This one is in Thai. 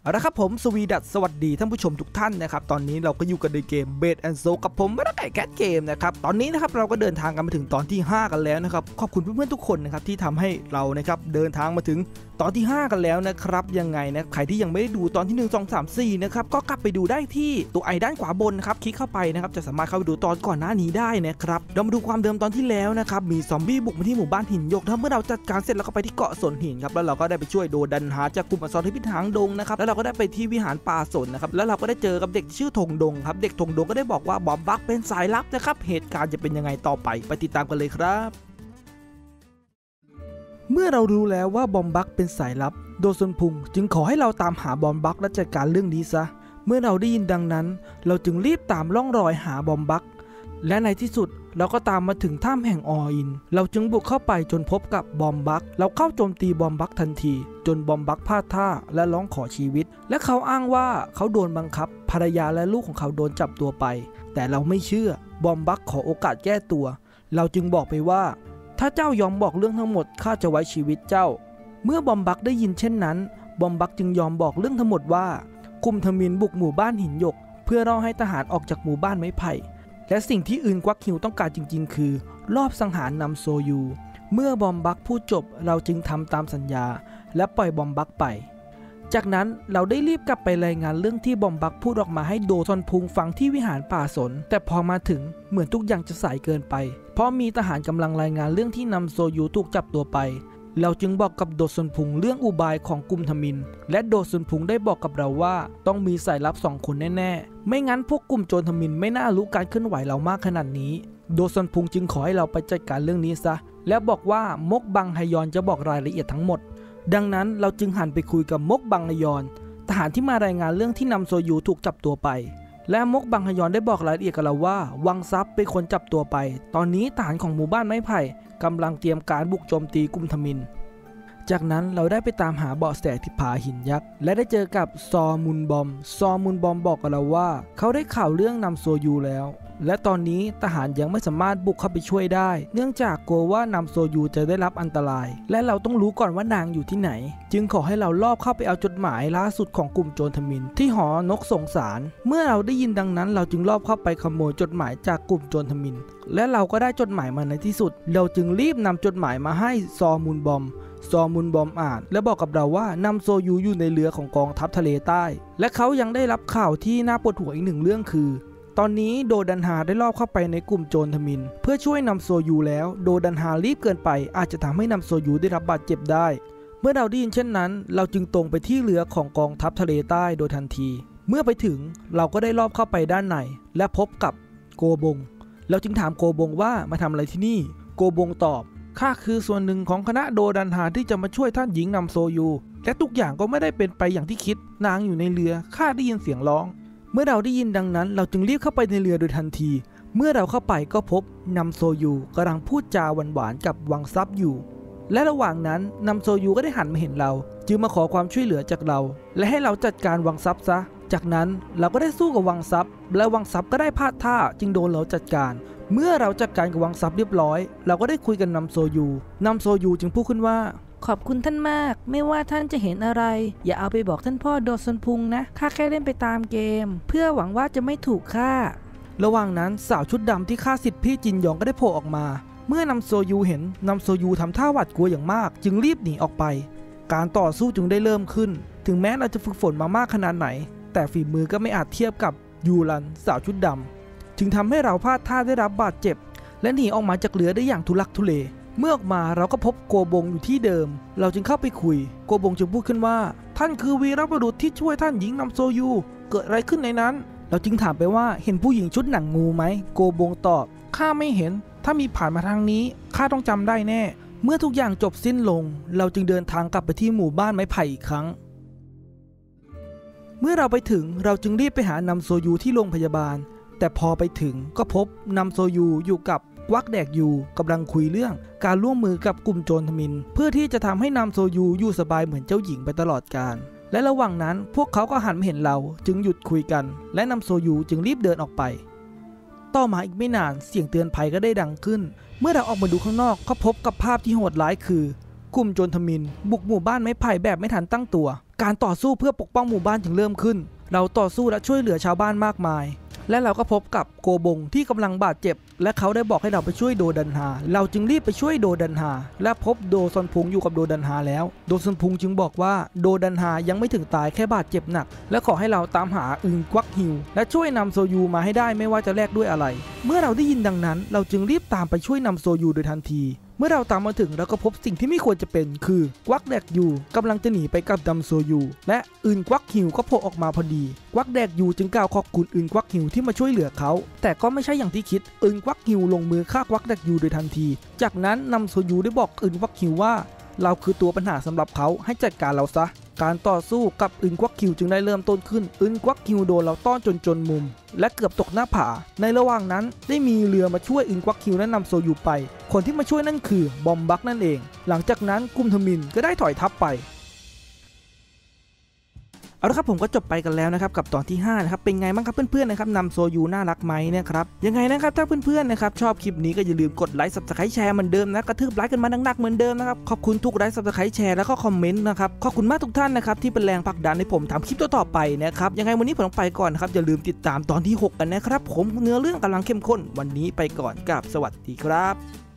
เอาละครับผมสวัสดีท่านผู้ชมทุกท่านนะครับตอนนี้เราก็อยู่กันในเกมเบดแอนด์โซกับผมมาตั้งแต่แคทเกมนะครับตอนนี้นะครับเราก็เดินทางกันมาถึงตอนที่5กันแล้วนะครับขอบคุณเพื่อนๆทุกคนนะครับที่ทำให้เรานะครับเดินทางมาถึงตอนที่5กันแล้วนะครับยังไงนะใครที่ยังไม่ได้ดูตอนที่1 2 3 4นะครับก็กลับไปดูได้ที่ตัวไอด้านขวาบนนะครับคลิกเข้าไปนะครับจะสามารถเข้าไปดูตอนก่อนหน้านี้ได้นะครับเรามาดูความเดิมตอนที่แล้วนะครับมีซอมบี้บุกมาที่หมู่บ้านหินหยกถ้าเมื่อเราจัดการเสร็จแล้วก็ไปที่เกาะสนหินครับแล้วเราก็ได้ไปช่วยโดดันหาจากกลุ่มอสรพิษหางดงนะครับแล้วเราก็ได้ไปที่วิหารป่าสนนะครับแล้วเราก็ได้เจอกับเด็กชื่อธงดงครับเด็กธงดงก็ได้บอกว่าบอมบักเป็นสายลับนะครับเหตุการณ์จะเป็นยังไงต่อไปติดตามกันเลยครับเมื่อเรารู้แล้วว่าบอมบักเป็นสายลับโดซนพุงจึงขอให้เราตามหาบอมบักและจัดการเรื่องนี้ซะเมื่อเราได้ยินดังนั้นเราจึงรีบตามล่องรอยหาบอมบักและในที่สุดเราก็ตามมาถึงถ้ำแห่งออินเราจึงบุกเข้าไปจนพบกับบอมบักเราเข้าโจมตีบอมบักทันทีจนบอมบักพลาดท่าและร้องขอชีวิตและเขาอ้างว่าเขาโดนบังคับภรรยาและลูกของเขาโดนจับตัวไปแต่เราไม่เชื่อบอมบักขอโอกาสแก้ตัวเราจึงบอกไปว่าถ้าเจ้ายอมบอกเรื่องทั้งหมดข้าจะไว้ชีวิตเจ้าเมื่อบอมบักได้ยินเช่นนั้นบอมบักจึงยอมบอกเรื่องทั้งหมดว่าคุมทมินบุกหมู่บ้านหินหยกเพื่อรอให้ทหารออกจากหมู่บ้านไม้ไผ่และสิ่งที่อื่นกวักหิวต้องการจริงๆคือลอบสังหารนำโซยูเมื่อบอมบักพูดจบเราจึงทำตามสัญญาและปล่อยบอมบักไปจากนั้นเราได้รีบกลับไปรายงานเรื่องที่บอมบักพูดออกมาให้โดซอนพุงฟังที่วิหารป่าสนแต่พอมาถึงเหมือนทุกอย่างจะสายเกินไปเพราะมีทหารกำลังรายงานเรื่องที่นำโซยูถูกจับตัวไปเราจึงบอกกับโดซอนพุงเรื่องอุบายของกลุ่มทมินและโดซอนพุงได้บอกกับเราว่าต้องมีสายลับ2 คนแน่ๆไม่งั้นพวกกลุ่มโจรทมินไม่น่ารู้การเคลื่อนไหวเรามากขนาดนี้โดซอนพุงจึงขอให้เราไปจัดการเรื่องนี้ซะและบอกว่ามกบังฮยอนจะบอกรายละเอียดทั้งหมดดังนั้นเราจึงหันไปคุยกับมกบังฮยอนทหารที่มารายงานเรื่องที่นำโซยูถูกจับตัวไปและมกบังฮยอนได้บอกรายละเอียดกับเราว่าวังซับเป็นคนจับตัวไปตอนนี้ทหารของหมู่บ้านไม้ไผ่กำลังเตรียมการบุกโจมตีกลุ่มทมินจากนั้นเราได้ไปตามหาเบาะแสที่ผาหินยักษ์และได้เจอกับซอมุนบอมบอกกับเราว่าเขาได้ข่าวเรื่องนำโซยูแล้วและตอนนี้ทหารยังไม่สามารถบุกเข้าไปช่วยได้เนื่องจากกลัวว่านำโซยูจะได้รับอันตรายและเราต้องรู้ก่อนว่านางอยู่ที่ไหนจึงขอให้เราลอบเข้าไปเอาจดหมายล่าสุดของกลุ่มโจรทมินที่หอนกสงสารเมื่อเราได้ยินดังนั้นเราจึงลอบเข้าไปขโมยจดหมายจากกลุ่มโจรทมินและเราก็ได้จดหมายมาในที่สุดเราจึงรีบนำจดหมายมาให้ซอมุนบอมอ่านและบอกกับเราว่านำโซยูอยู่ในเรือของกองทัพทะเลใต้และเขายังได้รับข่าวที่น่าปวดหัวอีก1 เรื่องคือตอนนี้โดดันฮาได้ลอบเข้าไปในกลุ่มโจรทมินเพื่อช่วยนำโซยูแล้วโดดันฮารีบเกินไปอาจจะทำให้นำโซยูได้รับบาดเจ็บได้เมื่อเราได้ยินเช่นนั้นเราจึงตรงไปที่เรือของกองทัพทะเลใต้โดยทันทีเมื่อไปถึงเราก็ได้ลอบเข้าไปด้านในและพบกับโกบงเราจึงถามโกบงว่ามาทำอะไรที่นี่โกบงตอบข้าคือส่วนหนึ่งของคณะโดดันฮาที่จะมาช่วยท่านหญิงนำโซยูและทุกอย่างก็ไม่ได้เป็นไปอย่างที่คิดนางอยู่ในเรือข้าได้ยินเสียงร้องเมื่อเราได้ยินดังนั้นเราจึงรีบเข้าไปในเรือโดยทันทีเมื่อเราเข้าไปก็พบนำโซยูกำลังพูดจาหวานๆกับวังซับอยู่และระหว่างนั้นนำโซยูก็ได้หันมาเห็นเราจึงมาขอความช่วยเหลือจากเราและให้เราจัดการวังซับซะจากนั้นเราก็ได้สู้กับวังซับและวังซับก็ได้พลาดท่าจึงโดนเราจัดการเมื่อเราจัดการกับวังซับเรียบร้อยเราก็ได้คุยกันนำโซยูจึงพูดขึ้นว่าขอบคุณท่านมากไม่ว่าท่านจะเห็นอะไรอย่าเอาไปบอกท่านพ่อโดซอนพุงนะข้าแค่เล่นไปตามเกมเพื่อหวังว่าจะไม่ถูกฆ่าระหว่างนั้นสาวชุดดำที่ฆ่าสิทธิ์พี่จินยองก็ได้โผล่ออกมาเมื่อนำโซยูเห็นนำโซยูทำท่าหวาดกลัวอย่างมากจึงรีบหนีออกไปการต่อสู้จึงได้เริ่มขึ้นถึงแม้เราจะฝึกฝนมามากขนาดไหนแต่ฝีมือก็ไม่อาจเทียบกับยูรันสาวชุดดำจึงทำให้เราพลาดท่าได้รับบาดเจ็บและหนีออกมาจากเรือได้อย่างทุลักทุเลเมื่อออกมาเราก็พบโกบงอยู่ที่เดิมเราจึงเข้าไปคุยโกบงจึงพูดขึ้นว่าท่านคือวีรบุรุษที่ช่วยท่านหญิงนำโซยูเกิดอะไรขึ้นในนั้นเราจึงถามไปว่าเห็นผู้หญิงชุดหนังงูไหมโกบงตอบข้าไม่เห็นถ้ามีผ่านมาทางนี้ข้าต้องจำได้แน่เมื่อทุกอย่างจบสิ้นลงเราจึงเดินทางกลับไปที่หมู่บ้านไม้ไผ่อีกครั้งเมื่อเราไปถึงเราจึงรีบไปหานำโซยูที่โรงพยาบาลแต่พอไปถึงก็พบนำโซยูอยู่กับกวักแดกยูกำลังคุยเรื่องการร่วมมือกับกลุ่มโจรทมินเพื่อที่จะทำให้นำโซยูอยู่สบายเหมือนเจ้าหญิงไปตลอดกาลและระหว่างนั้นพวกเขาก็หันมาเห็นเราจึงหยุดคุยกันและนำโซยูจึงรีบเดินออกไปต่อมาอีกไม่นานเสียงเตือนภัยก็ได้ดังขึ้นเมื่อเราออกมาดูข้างนอกก็พบกับภาพที่โหดร้ายคือกลุ่มโจรทมินบุกหมู่บ้านไม้ไผ่แบบไม่ทันตั้งตัวการต่อสู้เพื่อปกป้องหมู่บ้านจึงเริ่มขึ้นเราต่อสู้และช่วยเหลือชาวบ้านมากมายและเราก็พบกับโกบงที่กำลังบาดเจ็บและเขาได้บอกให้เราไปช่วยโดดันฮาเราจึงรีบไปช่วยโดดันฮาและพบโดซอนพุงอยู่กับโดดันฮาแล้วโดซอนพุงจึงบอกว่าโดดันฮายังไม่ถึงตายแค่บาดเจ็บหนักและขอให้เราตามหาอึนกวักฮิวและช่วยนำโซยูมาให้ได้ไม่ว่าจะแลกด้วยอะไรเมื่อเราได้ยินดังนั้นเราจึงรีบตามไปช่วยนำโซยูโดยทันทีเมื่อเราตามมาถึงเราก็พบสิ่งที่ไม่ควรจะเป็นคือกวักแดกยูกำลังจะหนีไปกับดัมโซยูและอึนกวักฮิวก็โผล่ออกมาพอดีกวักแดกยูจึงกล่าวขอบคุณอึนกวักฮิวที่มาช่วยเหลือเขาแต่ก็ไม่ใช่อย่างที่คิดอึนกวักฮิวลงมือฆ่ากวักแดกยูโดยทันทีจากนั้นนำโซยูได้บอกอึนกวักฮิวว่าเราคือตัวปัญหาสำหรับเขาให้จัดการเราซะการต่อสู้กับอึนกวักคิวจึงได้เริ่มต้นขึ้นอึนกวักคิวโดนเราต้อนจนมุมและเกือบตกหน้าผาในระหว่างนั้นได้มีเรือมาช่วยอึนกวักคิวและนำโซยูไปคนที่มาช่วยนั่นคือบอมบักนั่นเองหลังจากนั้นกุมทมินก็ได้ถอยทัพไปเอาละครับผมก็จบไปกันแล้วนะครับกับตอนที่5นะครับเป็นไงบ้างครับเพื่อนๆนะครับนำโซยูน่ารักไหมนะครับยังไงนะครับถ้าเพื่อนๆนะครับชอบคลิปนี้ก็อย่าลืมกดไลค์ Subscribe แชร์เหมือนเดิมนะกระทืบไลค์กันมาหนักๆเหมือนเดิมนะครับขอบคุณทุกไลค์ Subscribe แชร์แล้วก็คอมเมนต์นะครับขอบคุณมากทุกท่านนะครับที่เป็นแรงผลักดันให้ผมทำคลิปต่อไปนะครับยังไงวันนี้ผมต้องไปก่อนนะครับอย่าลืมติดตามตอนที่6กันนะครับผมเนื้อเรื่องกำลังเข้มข้นวันนี้ไปก่อนกับสวัสดีครับ